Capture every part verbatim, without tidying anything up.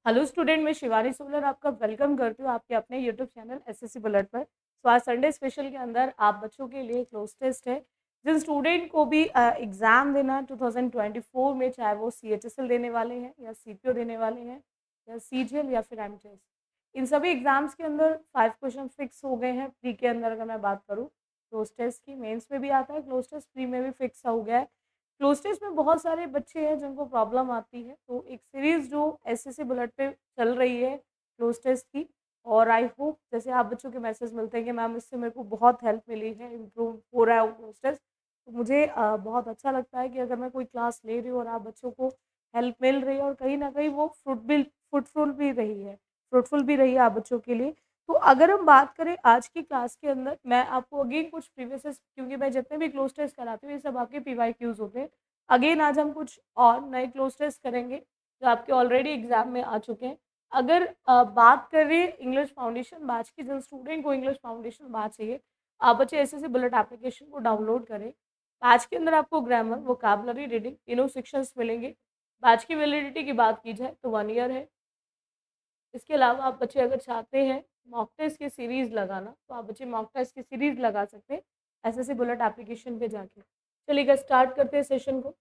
Hello student, मैं Shivani solar आपका welcome करती हूँ आपके अपने यूट्यूब चैनल एसएससी बुलेट पर। सो आज संडे स्पेशल के अंदर आप बच्चों के लिए क्लोज टेस्ट है। जिन स्टूडेंट को भी एग्ज़ाम देना टू थाउजेंड ट्वेंटी फोर में, चाहे वो सीएचएसएल देने वाले हैं या सीपीओ देने वाले हैं या सीजीएल या फिर एमटीएस, इन सभी एग्जाम्स के अंदर फाइव क्वेश्चन फिक्स हो गए हैं। प्री के अंदर अगर मैं बात करूँ, क्लोज टेस्ट की मेंस में भी आता है, क्लोज टेस्ट प्री में भी फिक्स हो गया है। क्लोज टेस्ट में बहुत सारे बच्चे हैं जिनको प्रॉब्लम आती है, तो एक सीरीज जो एसएससी बुलेट पे चल रही है क्लोज टेस्ट की, और आई होप जैसे आप बच्चों के मैसेज मिलते हैं कि मैम इससे मेरे को बहुत हेल्प मिली है, इम्प्रूव हो रहा है क्लोज टेस्ट, तो मुझे अ, बहुत अच्छा लगता है कि अगर मैं कोई क्लास ले रही हूँ और आप बच्चों को हेल्प मिल रही है और कहीं ना कहीं वो फ्रूट भी फ्रूटफुल भी रही है फ्रूटफुल भी रही है आप बच्चों के लिए। तो अगर हम बात करें आज की क्लास के अंदर, मैं आपको अगेन कुछ प्रीवियस, क्योंकि मैं जितने भी क्लोज टेस्ट कराती हूँ ये सब आपके पीवाई क्यूज होते हैं। अगेन आज हम कुछ और नए क्लोज टेस्ट करेंगे जो आपके ऑलरेडी एग्जाम में आ चुके हैं। अगर अ, बात करें इंग्लिश फाउंडेशन बैच की, जिन स्टूडेंट को इंग्लिश फाउंडेशन बैच चाहिए, आप बच्चे ऐसे से बुलेट एप्लीकेशन को डाउनलोड करें। बैच के अंदर आपको ग्रामर, वोकैबुलरी, रीडिंग तीनों सेक्शंस मिलेंगे। बैच की वैलिडिटी की बात की जाए तो वन ईयर है। इसके अलावा आप बच्चे अगर चाहते हैं मॉक टेस्ट की सीरीज़ लगाना, तो आप बच्चे मॉक टेस्ट की सीरीज़ लगा सकते हैं एसएससी बुलेट एप्लीकेशन पे जाके। चलिएगा स्टार्ट करते हैं सेशन को।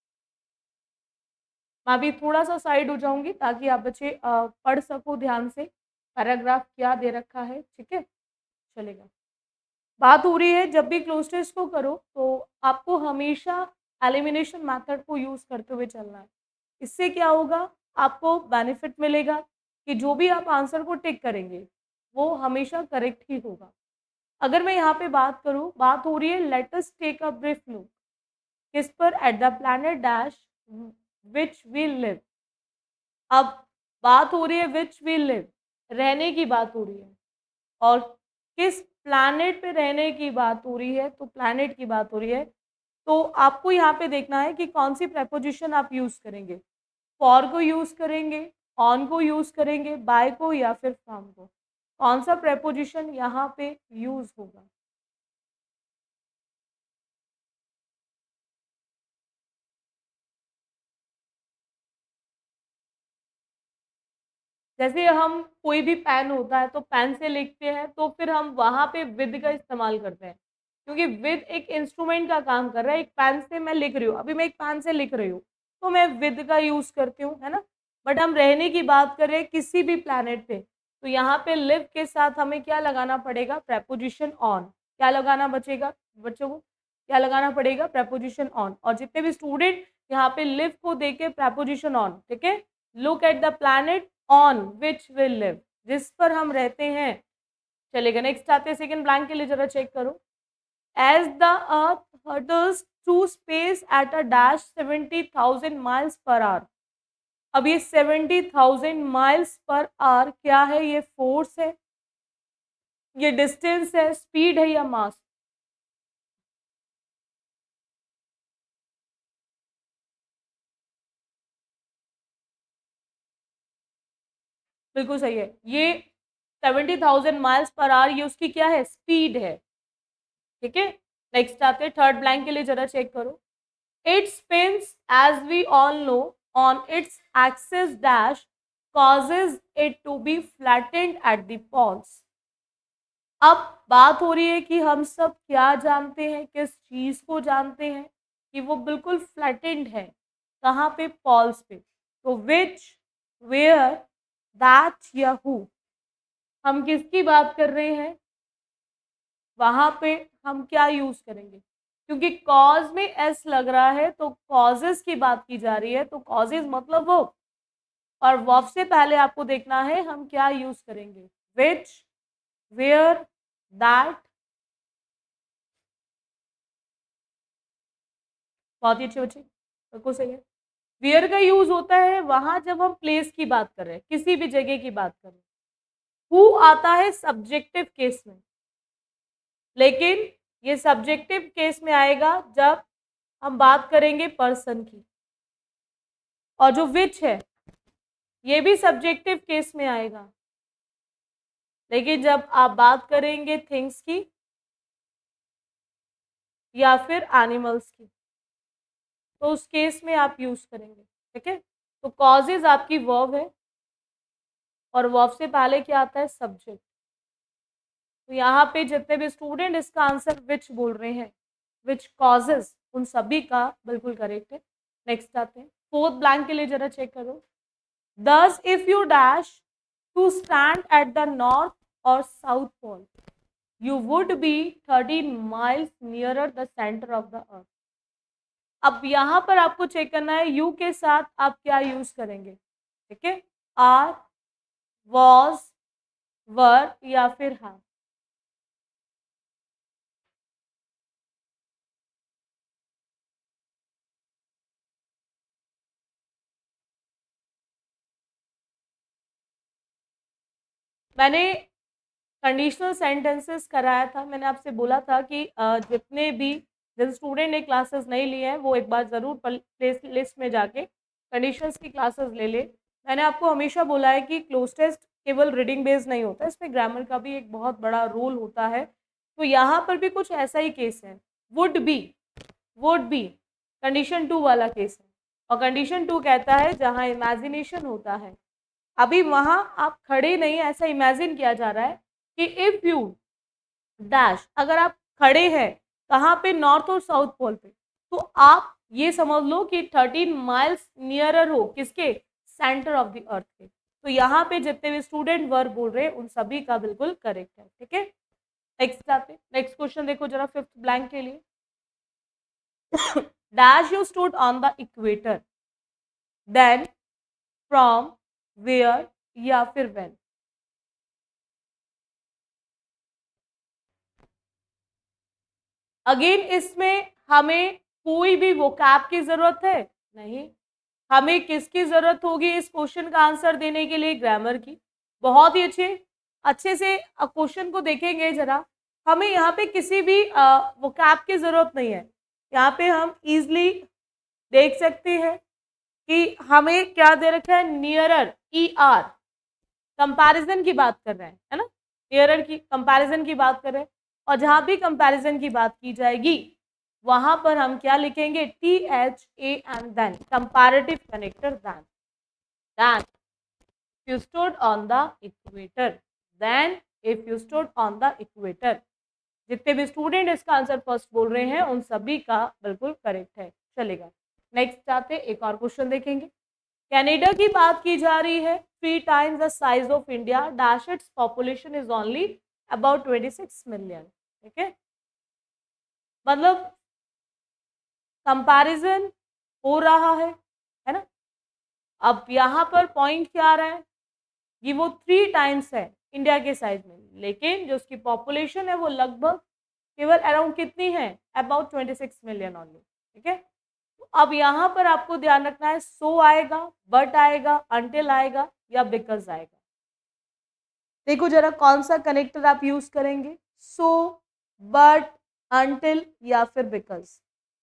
मैं अभी थोड़ा-सा साइड हो जाऊँगी ताकि आप बच्चे अ, पढ़ सको ध्यान से, पैराग्राफ क्या दे रखा है, ठीक है? चलेगा। बात हो रही है जब भी क्लोज टेस्ट को करो तो आपको हमेशा एलिमिनेशन मेथड को यूज़ करते हुए चलना है। इससे क्या होगा, आपको बेनिफिट मिलेगा कि जो भी आप आंसर को टिक करेंगे, वो हमेशा करेक्ट ही होगा। अगर मैं यहाँ पे बात करूँ, बात हो रही है let us take a brief look, किस पर, at the planet dash which we live. अब बात हो रही है विच वी लिव, रहने की बात हो रही है, और किस प्लैनेट पे रहने की बात हो रही है, तो प्लैनेट की बात हो रही है। तो आपको यहाँ पे देखना है कि कौन सी प्रेपोजिशन आप यूज़ करेंगे। फॉर को यूज़ करेंगे, ऑन को यूज़ करेंगे, बाय को, या फिर फ्रॉम को। कौन सा प्रेपोजिशन यहाँ पे यूज़ होगा। जैसे हम कोई भी पेन होता है तो पेन से लिखते हैं, तो फिर हम वहाँ पे विद का इस्तेमाल करते हैं, क्योंकि विद एक इंस्ट्रूमेंट का काम कर रहा है। एक पेन से मैं लिख रही हूँ, अभी मैं एक पेन से लिख रही हूँ, तो मैं विद का यूज़ करती हूँ, है ना। बट हम रहने की बात करें किसी भी प्लैनेट पे, तो यहाँ पे लिव के साथ हमें क्या लगाना पड़ेगा, प्रेपोजिशन ऑन। क्या लगाना बचेगा बच्चों को, क्या लगाना पड़ेगा, प्रेपोजिशन ऑन। और जितने भी स्टूडेंट यहाँ पे लिव को देके प्रेपोजिशन ऑन, ठीक है, look at the planet on which will live, जिस पर हम रहते हैं। चलेगा, नेक्स्ट आते हैं सेकंड ब्लैंक के लिए, जरा चेक करो। As the earth hurtles through space at a dash seventy thousand miles per hour. अब ये seventy thousand miles per hour क्या है, ये फोर्स है, ये डिस्टेंस है, स्पीड है, या मास। बिल्कुल सही है, ये seventy thousand miles per hour, ये उसकी क्या है, स्पीड है, ठीक है। नेक्स्ट आते हैं थर्ड ब्लैंक के लिए, जरा चेक करो। It spins, as we all know, on its axis dash causes it to be flattened at the poles. अब बात हो रही है कि हम सब क्या जानते हैं, किस चीज को जानते हैं कि वो बिल्कुल फ्लैटेंड है, कहाँ पे, पॉल्स पे। तो विच, वेयर, दैट या हु, हम किसकी बात कर रहे हैं, वहां पे हम क्या यूज करेंगे। क्योंकि कॉज में एस लग रहा है तो कॉजेस की बात की जा रही है, तो कॉजेज मतलब वो, और वर्ब से पहले आपको देखना है हम क्या यूज करेंगे, विच, वेयर, दैट। बहुत ही अच्छे बच्चे, बिल्कुल सही है। वेयर का यूज होता है वहां जब हम प्लेस की बात कर रहे हैं, किसी भी जगह की बात कर रहे हैं। हु आता है सब्जेक्टिव केस में, लेकिन ये सब्जेक्टिव केस में आएगा जब हम बात करेंगे पर्सन की। और जो विच है ये भी सब्जेक्टिव केस में आएगा, लेकिन जब आप बात करेंगे थिंग्स की या फिर एनिमल्स की, तो उस केस में आप यूज करेंगे, ठीक है। तो कॉजेज आपकी वर्ब है, और वर्ब से पहले क्या आता है, सब्जेक्ट। तो यहाँ पे जितने भी स्टूडेंट इसका आंसर विच बोल रहे हैं, विच कॉजेज, उन सभी का बिल्कुल करेक्ट है। नेक्स्ट आते हैं फोर्थ ब्लैंक के लिए, जरा चेक करो। Thus if you dash to stand at the north और south pole you would be thirteen miles nearer the centre of the earth. अब यहाँ पर आपको चेक करना है यू के साथ आप क्या यूज करेंगे, ठीक है, आर, वॉज, वर या फिर हाँ। मैंने कंडीशनल सेंटेंसेस कराया था, मैंने आपसे बोला था कि जितने भी जिन स्टूडेंट ने क्लासेस नहीं लिए हैं वो एक बार ज़रूर प्लेस लिस्ट में जाके कंडीशंस की क्लासेस ले ले। मैंने आपको हमेशा बोला है कि क्लोज टेस्ट केवल रीडिंग बेस्ड नहीं होता, इसमें ग्रामर का भी एक बहुत बड़ा रोल होता है। तो यहाँ पर भी कुछ ऐसा ही केस है, would be, would be condition two वाला केस है, और कंडीशन टू कहता है जहाँ इमेजिनेशन होता है। अभी वहां आप खड़े नहीं, ऐसा इमेजिन किया जा रहा है कि इफ यू डैश, अगर आप खड़े हैं कहाँ पे, नॉर्थ और साउथ पोल पे, तो आप ये समझ लो कि थर्टीन माइल्स नियरर हो किसके, सेंटर ऑफ द अर्थ के। तो यहाँ पे जितने भी स्टूडेंट वर्ब बोल रहे हैं उन सभी का बिल्कुल करेक्ट है, ठीक है। नेक्स्ट आते, नेक्स्ट क्वेश्चन देखो जरा फिफ्थ ब्लैंक के लिए। Dash you stood on the equator, then, from, where या फिर व्हेन। अगेन इसमें हमें कोई भी वोकैब की जरूरत है नहीं, हमें किसकी जरूरत होगी इस क्वेश्चन का आंसर देने के लिए, ग्रामर की। बहुत ही अच्छे अच्छे से क्वेश्चन को देखेंगे जरा, हमें यहाँ पे किसी भी वोकैब की जरूरत नहीं है। यहाँ पे हम इजली देख सकते हैं कि हमें क्या दे रखा है, नियरर, ई आर, कंपैरिजन की बात कर रहे हैं, है ना, नियरर की कंपैरिजन की बात कर रहे हैं। और जहां भी कंपैरिजन की बात की जाएगी वहां पर हम क्या लिखेंगे, T H A and then, comparative connector then, then you stood on the equator, then if you stood on the equator। जितने भी स्टूडेंट इसका आंसर फर्स्ट बोल रहे हैं उन सभी का बिल्कुल करेक्ट है, चलेगा। नेक्स्ट आते एक और क्वेश्चन देखेंगे। कनाडा की बात की जा रही है, three times the size of India, dash its population is only about twenty six million, ठीक है। मतलब कंपैरिजन हो रहा है है ना। अब यहाँ पर पॉइंट क्या आ रहा है, ये वो थ्री टाइम्स है इंडिया के साइज में, लेकिन जो उसकी पॉपुलेशन है वो लगभग केवल अराउंड कितनी है, about twenty six million only, ठीक है। तो अब यहाँ पर आपको ध्यान रखना है, सो आएगा, बट आएगा, अंटिल आएगा या बिकॉज आएगा। देखो जरा कौन सा कनेक्टर आप यूज करेंगे, सो, बट, अंटिल या फिर बिकॉज।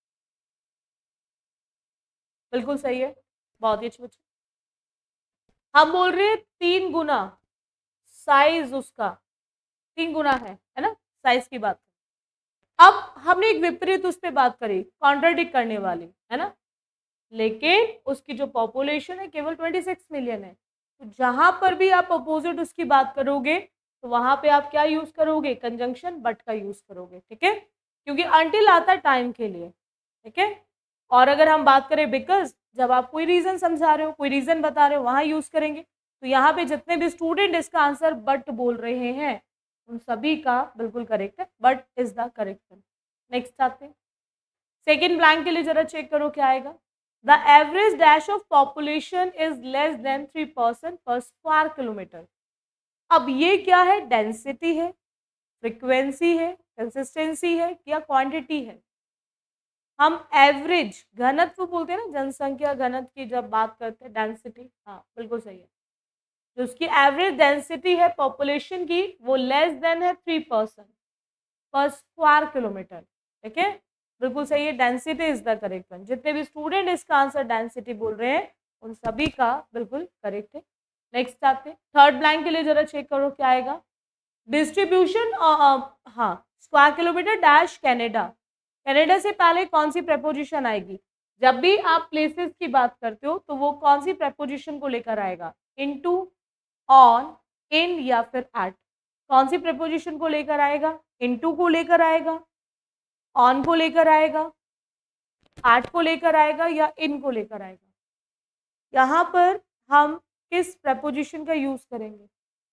बिल्कुल सही है, बहुत ही अच्छे बच्चे। हम बोल रहे हैं तीन गुना साइज, उसका तीन गुना है है ना, साइज की बात। अब हमने एक विपरीत उस पर बात करी, कॉन्ट्राडिक्ट करने वाली, है ना, लेकिन उसकी जो पॉपुलेशन है केवल ट्वेंटी सिक्स मिलियन है। तो जहां पर भी आप अपोजिट उसकी बात करोगे तो वहां पे आप क्या यूज करोगे, कंजंक्शन बट का यूज करोगे, ठीक है, क्योंकि अंटिल आता है टाइम के लिए, ठीक है। और अगर हम बात करें बिकॉज, जब आप कोई रीजन समझा रहे हो, कोई रीजन बता रहे हो, वहां यूज करेंगे। तो यहाँ पे जितने भी स्टूडेंट इसका आंसर बट बोल रहे हैं उन सभी का बिल्कुल करेक्ट है, but is the correct. Next आते हैं सेकेंड ब्लैंक के लिए, जरा चेक करो क्या आएगा। The average dash of population is less than three percent per square kilometre. अब ये क्या है, डेंसिटी है, फ्रीक्वेंसी है, कंसिस्टेंसी है या क्वांटिटी है। हम एवरेज घनत्व बोलते हैं ना, जनसंख्या घनत्व की जब बात करते हैं, डेंसिटी, हाँ बिल्कुल सही है। जो उसकी एवरेज डेंसिटी है पॉपुलेशन की वो लेस देन है three percent per square kilometre, ठीक है, बिल्कुल सही है, density is the correct one. जितने भी स्टूडेंट इसका आंसर डेंसिटी बोल रहे हैं उन सभी का बिल्कुल करेक्ट है। नेक्स्ट आते हैं थर्ड ब्लैंक के लिए, जरा चेक करो क्या आएगा। डिस्ट्रीब्यूशन, हाँ, square kilometre dash Canada, Canada से पहले कौन सी प्रेपोजिशन आएगी। जब भी आप प्लेसेस की बात करते हो तो वो कौन सी प्रेपोजिशन को लेकर आएगा, इनटू, ऑन, इन या फिर एट। कौन सी प्रेपोजिशन को लेकर आएगा? इनटू को लेकर आएगा, ऑन को लेकर आएगा, एट को लेकर आएगा या इन को लेकर आएगा? यहाँ पर हम किस प्रेपोजिशन का यूज करेंगे?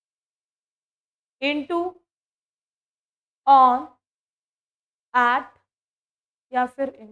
इनटू, ऑन, एट या फिर इन?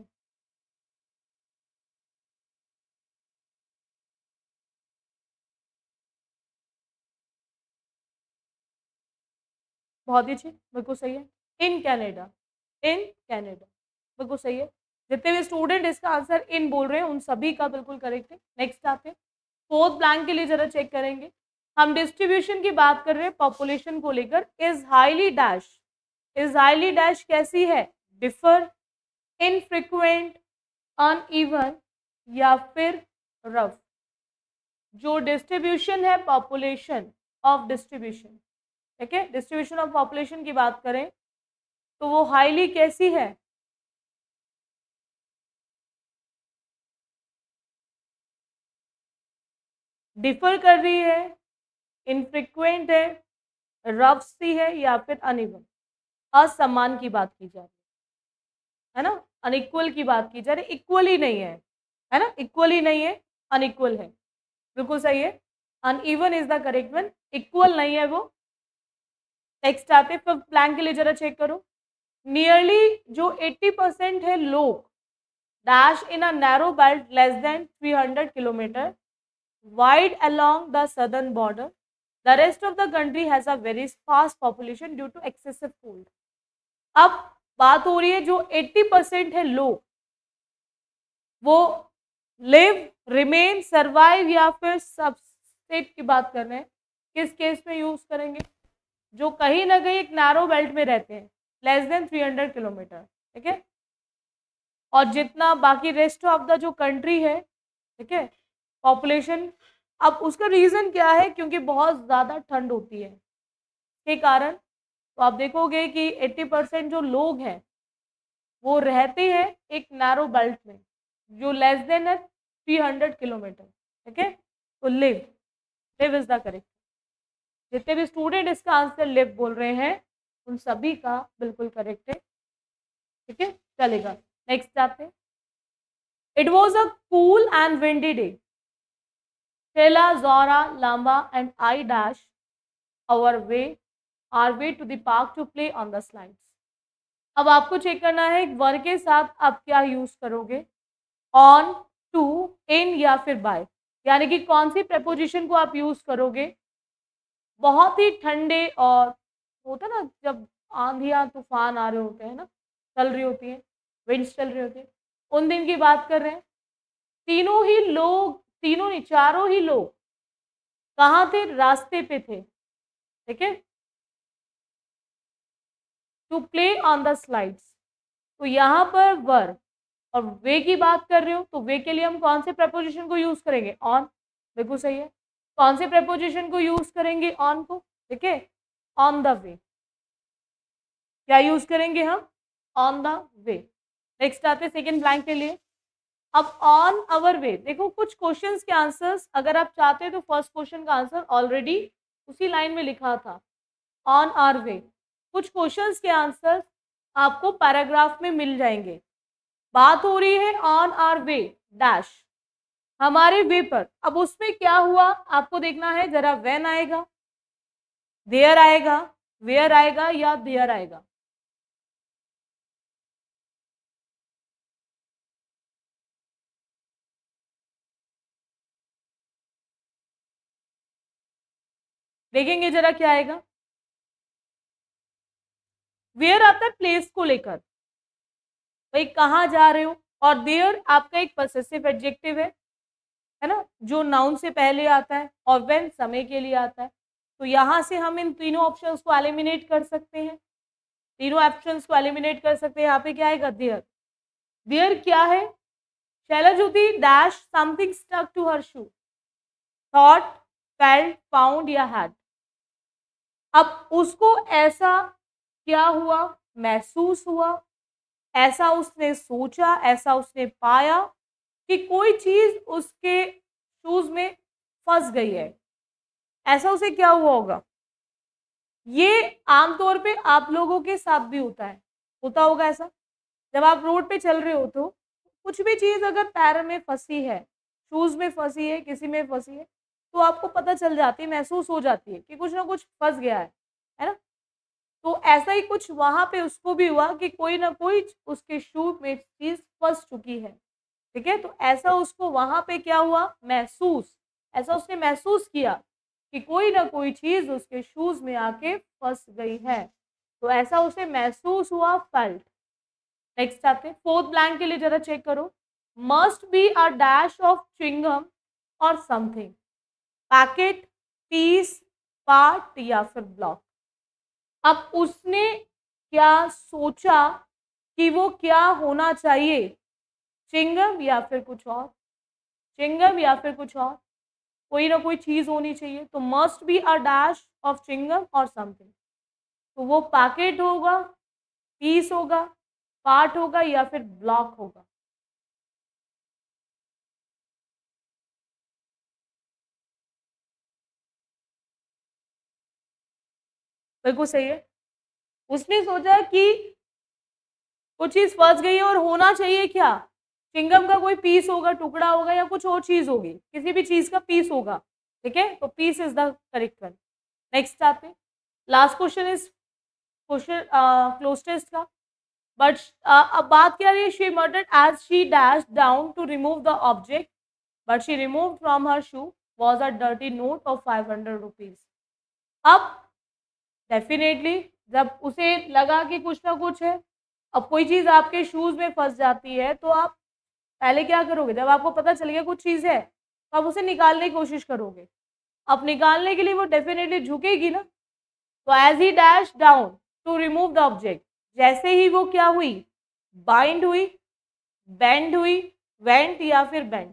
बहुत ही अच्छी, बिल्कुल सही है। इन कैनेडा, इन कैनेडा, बिल्कुल सही है। जितने भी स्टूडेंट इसका आंसर इन बोल रहे हैं उन सभी का बिल्कुल करेक्ट है। नेक्स्ट आते हैं फोर्थ ब्लैंक के लिए, जरा चेक करेंगे। हम डिस्ट्रीब्यूशन की बात कर रहे हैं पॉपुलेशन को लेकर। Is highly dash, is highly dash कैसी है? डिफर, इनफ्रिक्वेंट, अनइवन या फिर रफ? जो डिस्ट्रीब्यूशन है पॉपुलेशन ऑफ डिस्ट्रीब्यूशन, ठीक है, डिस्ट्रीब्यूशन ऑफ पॉपुलेशन की बात करें तो वो हाईली कैसी है? डिफर कर रही है, इनफ्रिक्वेंट है, रफ सी है या फिर अनइवन? असमान की बात की जा रही है ना, अनइक्वल की बात की जा रही है, इक्वली नहीं है, है ना, इक्वली नहीं है, अनइक्वल है, बिल्कुल सही है। Uneven is the correct one, equal नहीं है वो। नेक्स्ट आते फिफ्थ प्लैंक के लिए, जरा चेक करो। नियरली जो अस्सी परसेंट है लोग dash in a narrow belt less than तीन सौ kilometre wide along the southern border. The rest of the country has a very fast population due to excessive cold. अब बात हो रही है जो अस्सी परसेंट है लोग, वो लिव, रिमेन, सर्वाइव या फिर सबसेट की बात कर रहे हैं। किस केस में यूज करेंगे? जो कहीं ना कहीं एक नैरो बेल्ट में रहते हैं, लेस देन तीन सौ किलोमीटर, ठीक है। और जितना बाकी रेस्ट ऑफ द जो कंट्री है, ठीक है, पॉपुलेशन, अब उसका रीज़न क्या है? क्योंकि बहुत ज़्यादा ठंड होती है के कारण। तो आप देखोगे कि अस्सी परसेंट जो लोग हैं वो रहते हैं एक नैरो बेल्ट में जो लेस देन है तीन सौ किलोमीटर, ठीक है। तो live, live is the correct. जितने भी स्टूडेंट इसका आंसर लिव बोल रहे हैं उन सभी का बिल्कुल करेक्ट है, ठीक है, चलेगा। नेक्स्ट जाते हैं। It was a cool and windy day. Sheila, Zora, Lamba and I dash our way our way to the park to play on the slides. अब आपको चेक करना है वर्ग के साथ आप क्या यूज करोगे, ऑन, टू, इन या फिर बाय, यानी कि कौन सी प्रेपोजिशन को आप यूज करोगे। बहुत ही ठंडे और होता ना जब आंधियां तूफान आ रहे होते हैं ना, चल रही होती है, विंड्स चल रही होती है, उन दिन की बात कर रहे हैं। तीनों ही लोग, तीनों नहीं चारों ही लोग कहाँ थे? रास्ते पे थे, ठीक है, to play on the slides. तो यहाँ पर वर्ब और वे की बात कर रहे हो तो वे के लिए हम कौन से प्रपोजिशन को यूज करेंगे? ऑन, बिल्कुल सही है। कौन से प्रपोजिशन को यूज करेंगे? ऑन को, ठीक है, ऑन द वे। क्या यूज करेंगे हम? On the way. नेक्स्ट आते सेकेंड ब्लैंक के लिए। अब ऑन अवर वे, देखो कुछ क्वेश्चंस के आंसर्स अगर आप चाहते हैं तो फर्स्ट क्वेश्चन का आंसर ऑलरेडी उसी लाइन में लिखा था, ऑन आवर वे। कुछ क्वेश्चंस के आंसर आपको पैराग्राफ में मिल जाएंगे। बात हो रही है ऑन आवर वे डैश, हमारे वे पर। अब उसमें क्या हुआ आपको देखना है जरा, व्हेन आएगा, देयर आएगा, वेयर आएगा या देयर आएगा। देखेंगे जरा क्या आएगा। वेयर आता है प्लेस को लेकर, भाई कहाँ जा रहे हो, और देयर आपका एक पॉसेसिव एडजेक्टिव है है ना, जो नाउन से पहले आता है, और व्हेन समय के लिए आता है। तो यहाँ से हम इन तीनों ऑप्शंस को एलिमिनेट कर सकते हैं, तीनों ऑप्शंस को एलिमिनेट कर सकते हैं। यहाँ पे क्या आएगा? देयर। देयर क्या है? Shaila Jyoti dash something stuck to her shoe, thought, felt, found या हैड। अब उसको ऐसा क्या हुआ? महसूस हुआ, ऐसा उसने सोचा, ऐसा उसने पाया कि कोई चीज उसके शूज में फंस गई है, ऐसा उसे क्या हुआ होगा? ये आमतौर पे आप लोगों के साथ भी होता है, होता होगा ऐसा। जब आप रोड पे चल रहे हो तो कुछ भी चीज़ अगर पैर में फँसी है, शूज़ में फँसी है, किसी में फँसी है, तो आपको पता चल जाती है, महसूस हो जाती है कि कुछ ना कुछ फँस गया है, है ना? तो ऐसा ही कुछ वहाँ पे उसको भी हुआ कि कोई ना कोई उसके शू में चीज़ फँस चुकी है, ठीक है? तो ऐसा उसको वहाँ पे क्या हुआ? महसूस, ऐसा उसने महसूस किया कि कोई ना कोई चीज़ उसके शूज़ में आके फँस गई है। तो ऐसा उसे महसूस हुआ, फेल्ट। नेक्स्ट आते हैं फोर्थ ब्लैंक के लिए, जरा चेक करो। Must be a dash of chewing gum और समथिंग, पैकेट, पीस, पार्ट या फिर ब्लॉक। अब उसने क्या सोचा कि वो क्या होना चाहिए, च्युइंगम या फिर कुछ और, च्युइंगम या फिर कुछ और, कोई ना कोई चीज होनी चाहिए। तो must be a dash of chewing gum और समथिंग, तो वो पैकेट होगा, पीस होगा, पार्ट होगा या फिर ब्लॉक होगा। बिल्कुल सही है। उसने सोचा कि कुछ चीज़ फँस गई है और होना चाहिए क्या? चिंगम का कोई पीस होगा, टुकड़ा होगा या कुछ और चीज़ होगी, किसी भी चीज़ का पीस होगा, ठीक है? तो piece is the correct one. Next आते हैं, last question is question uh, cloze test का। बट अ, अब बात क्या आ रही है, she murdered as she dashed down to remove the object, but she removed from her shoe was a dirty note of five hundred rupees. अब definitely जब उसे लगा कि कुछ ना कुछ है, अब कोई चीज़ आपके शूज़ में फँस जाती है, तो आप पहले क्या करोगे? जब आपको पता चल गया कुछ चीज़ है, तो आप उसे निकालने की कोशिश करोगे। अब निकालने के लिए वो डेफ़िनेटली झुकेगी ना, तो as he dash down to remove the object, जैसे ही वो क्या हुई? बाइंड हुई, बेंड हुई, वेंट या फिर बेंट?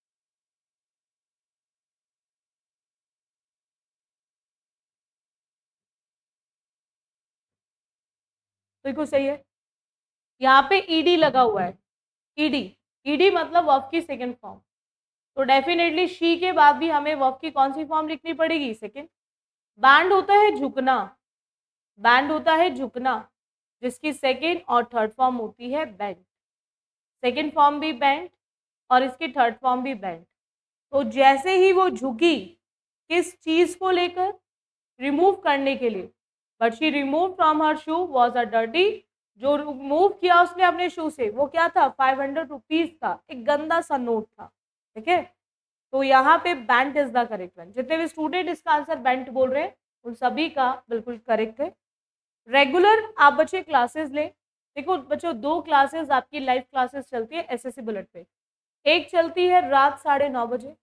बिल्कुल सही है। यहाँ पे ईडी लगा हुआ है, ईडी, ईडी मतलब वर्ब की सेकंड फॉर्म। तो डेफ़िनेटली शी के बाद भी हमें वर्ब की कौन-सी फॉर्म लिखनी पड़ेगी? सेकंड। बैंड होता है झुकना, बैंड होता है झुकना, जिसकी सेकंड और थर्ड फॉर्म होती है बेंड। सेकंड फॉर्म भी बेंड और इसकी थर्ड फॉर्म भी बेंड। तो जैसे ही वो झुकी, किस चीज़ को लेकर? रिमूव करने के लिए, but she remove from her shoe was a dirty, जो रिमूव किया उसने अपने शू से वो क्या था? फाइव हंड्रेड रुपीज का एक गंदा सा नोट था, ठीक है? तो यहाँ पे bent is the correct one. जितने भी स्टूडेंट इसका आंसर बेंट बोल रहे हैं उन सभी का बिल्कुल करेक्ट है। रेगुलर आप बच्चे क्लासेस लें। देखो बच्चों, दो क्लासेस आपकी लाइव क्लासेस चलती है एसएससी बुलेट पे। एक चलती है रात साढ़े नौ बजे,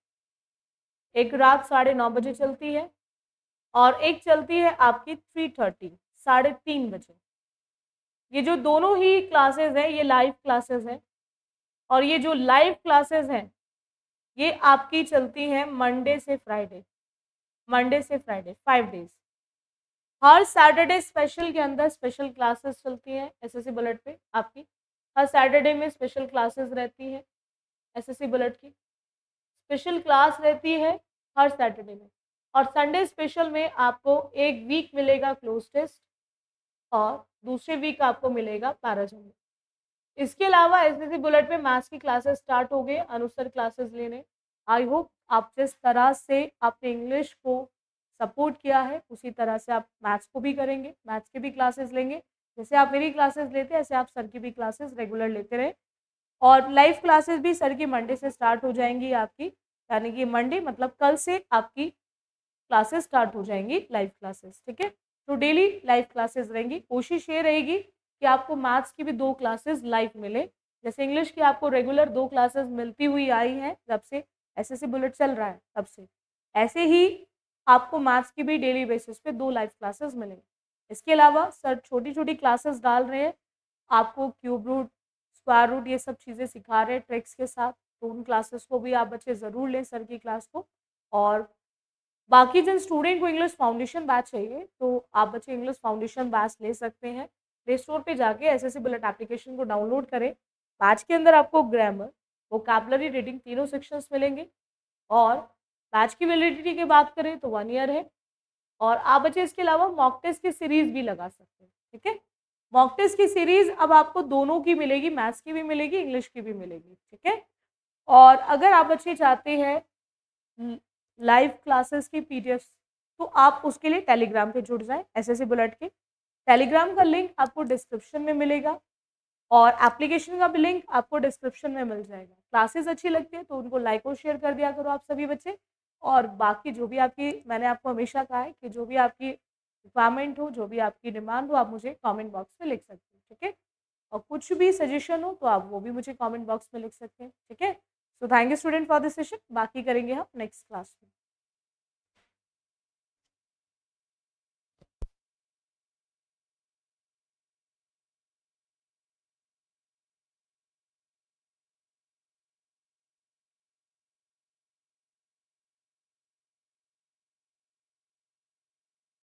एक रात साढ़े नौ बजे चलती है, और एक चलती है आपकी थ्री थर्टी, साढ़े तीन बजे। ये जो दोनों ही क्लासेस हैं ये लाइव क्लासेस हैं, और ये जो लाइव क्लासेस हैं ये आपकी चलती हैं मंडे से फ्राइडे, मंडे से फ्राइडे फाइव डेज। हर सैटरडे स्पेशल के अंदर स्पेशल क्लासेस चलती हैं एसएससी बुलेट पे आपकी। हर सैटरडे में स्पेशल क्लासेस रहती है एसएससी बुलेट की, स्पेशल क्लास रहती है हर सैटरडे में। और संडे स्पेशल में आपको एक वीक मिलेगा क्लोज टेस्ट और दूसरे वीक आपको मिलेगा पैराजम्प। इसके अलावा एसएससी बुलेट में मैथ्स की क्लासेस स्टार्ट हो गए, अनुसर क्लासेस लेने। आई होप आप जिस तरह से आपने इंग्लिश को सपोर्ट किया है उसी तरह से आप मैथ्स को भी करेंगे, मैथ्स के भी क्लासेस लेंगे। जैसे आप मेरी क्लासेस लेते हैं ऐसे आप सर की भी क्लासेस रेगुलर लेते रहे। और लाइव क्लासेस भी सर की मंडे से स्टार्ट हो जाएंगी आपकी, यानी कि मंडे मतलब कल से आपकी क्लासेस स्टार्ट हो जाएंगी लाइव क्लासेस, ठीक है? तो डेली लाइव क्लासेस रहेंगी। कोशिश ये रहेगी कि आपको मैथ्स की भी दो क्लासेस लाइव मिले। जैसे इंग्लिश की आपको रेगुलर दो क्लासेस मिलती हुई आई हैं जब से एसएससी बुलेट चल रहा है तब से, ऐसे ही आपको मैथ्स की भी डेली बेसिस पे दो लाइव क्लासेस मिलेंगी। इसके अलावा सर छोटी छोटी क्लासेस डाल रहे हैं, आपको क्यूब रूट, स्क्वायर रूट, ये सब चीज़ें सिखा रहे हैं ट्रिक्स के साथ। तो उन क्लासेस को भी आप बच्चे ज़रूर लें सर की क्लास को। और बाकी जिन स्टूडेंट को इंग्लिश फाउंडेशन बैच चाहिए तो आप बच्चे इंग्लिश फाउंडेशन बैच ले सकते हैं। प्ले स्टोर पे जाके एसएससी बुलेट एप्लीकेशन को डाउनलोड करें। बैच के अंदर आपको ग्रामर, वोकैबुलरी, रीडिंग तीनों सेक्शंस मिलेंगे और बैच की वैलिडिटी की बात करें तो वन ईयर है। और आप बच्चे इसके अलावा मॉक टेस्ट की सीरीज भी लगा सकते हैं, ठीक है। मॉक टेस्ट की सीरीज अब आपको दोनों की मिलेगी, मैथ्स की भी मिलेगी, इंग्लिश की भी मिलेगी, ठीक है। और अगर आप बच्चे चाहते हैं लाइव क्लासेस की पीडीएफ, तो आप उसके लिए टेलीग्राम पे जुड़ जाएं एसएससी बुलेट के। टेलीग्राम का लिंक आपको डिस्क्रिप्शन में मिलेगा और एप्लीकेशन का भी लिंक आपको डिस्क्रिप्शन में मिल जाएगा। क्लासेस अच्छी लगती है तो उनको लाइक और शेयर कर दिया करो आप सभी बच्चे। और बाकी जो भी आपकी, मैंने आपको हमेशा कहा है कि जो भी आपकी रिक्वायरमेंट हो, जो भी आपकी डिमांड हो, आप मुझे कमेंट बॉक्स में लिख सकते हैं, ठीक है। और कुछ भी सजेशन हो तो आप वो भी मुझे कमेंट बॉक्स में लिख सकते हैं, ठीक है। So thank you student for this session. बाकी करेंगे हम नेक्स्ट क्लास में।